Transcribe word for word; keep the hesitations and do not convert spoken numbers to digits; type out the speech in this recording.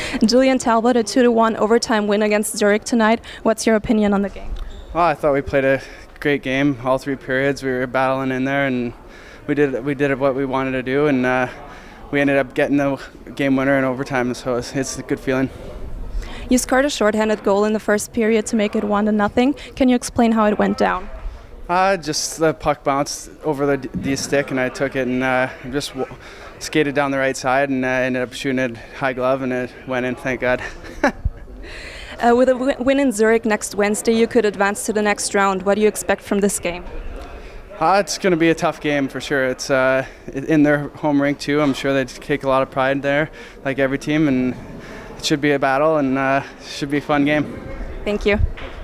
Julian Talbot, a two to one overtime win against Zurich tonight. What's your opinion on the game? Well, I thought we played a great game. All three periods, we were battling in there, and we did we did what we wanted to do, and uh, we ended up getting the game winner in overtime. So it's, it's a good feeling. You scored a shorthanded goal in the first period to make it one to nothing. Can you explain how it went down? Uh, just the puck bounced over the D stick, and I took it and uh, just w skated down the right side, and uh, ended up shooting it high glove, and it went in. Thank God. uh, with a win in Zurich next Wednesday, you could advance to the next round. What do you expect from this game? Uh, it's going to be a tough game for sure. It's uh, in their home rink too. I'm sure they take a lot of pride there, like every team, and it should be a battle, and uh, should be a fun game. Thank you.